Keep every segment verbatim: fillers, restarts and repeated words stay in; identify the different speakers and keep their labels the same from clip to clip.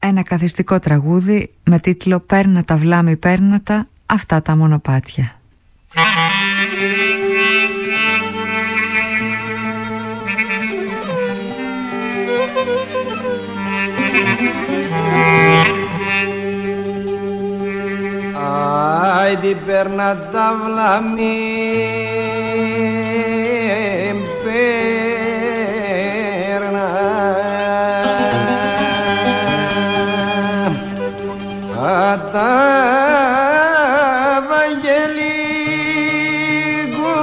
Speaker 1: ένα καθιστικό τραγούδι με τίτλο «Πέρνα βλάμη πέρνα αυτά τα μονοπάτια».
Speaker 2: Άιντι πέρνα τα βλάμη πέρνα τα Βαγγελικού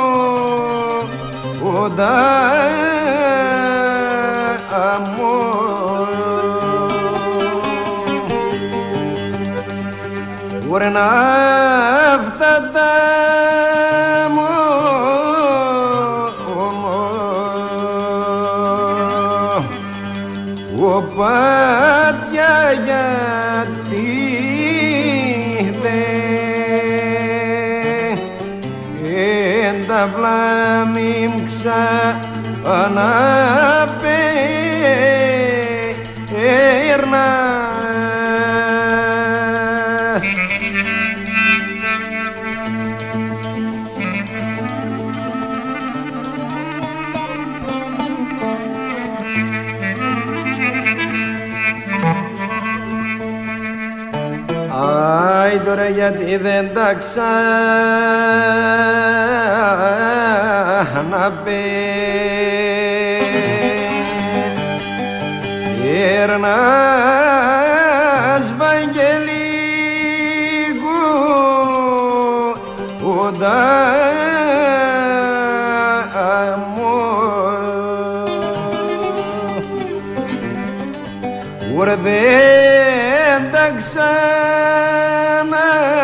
Speaker 2: όντα Ουρνά αυτά τα μονοπάτια γιατί δε εν τα βλάμη ξαναπέρνα. Άι τώρα γιατί δεν τα ξαναπέρνας Βαγγελικού όντα Ουρ δεν τα ξανά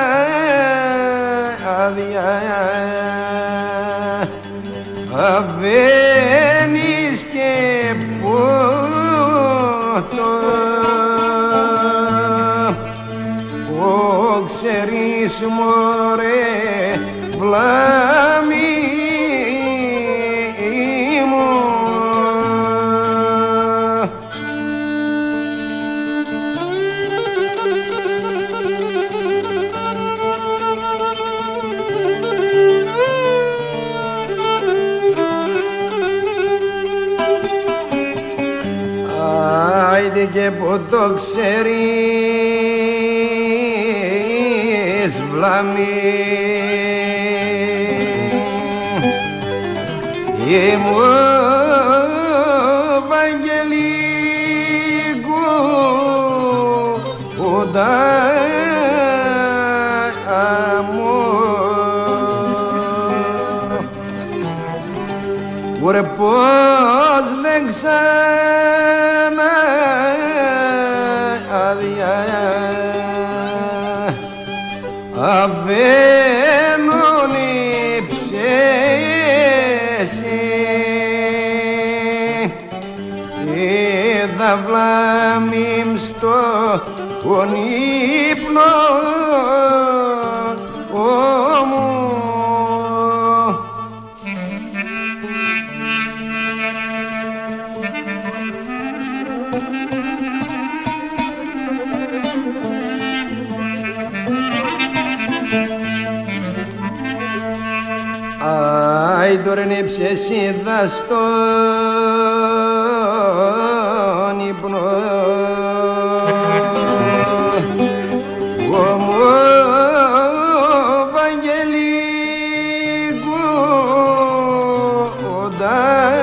Speaker 2: αβαίνεις και πότο ο ξέρεις μωρέ βλάμη μου. Άιντε και που το ξέρεις βλάμη μου Βαγγελικού όντα Ωρε πως δεν ξανά αβαίνουν οι ψέσοι είδα βλάμιμ στο ύπνο μου. Άι τώρα είναι ψεσίδα στον ύπνο όμω Βαγγελικού όντα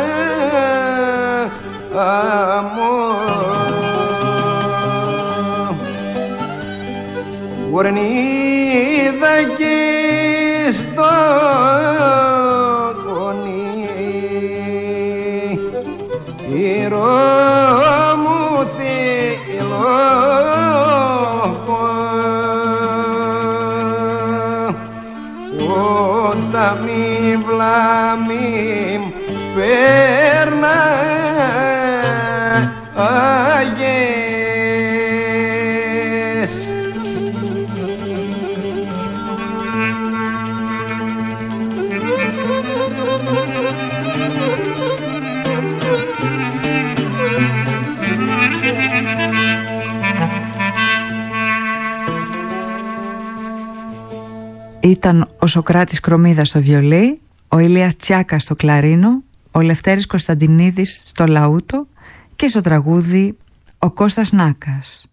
Speaker 2: ουρνίδα και στο ήρω μου θέλω όταν μη βλάμιμ πέρνα αγές.
Speaker 1: Ήταν ο Σωκράτης Κρομίδας στο βιολί, ο Ηλίας Τσιάκας στο κλαρίνο, ο Λευτέρης Κωνσταντινίδης στο λαούτο και στο τραγούδι ο Κώστας Νάκας.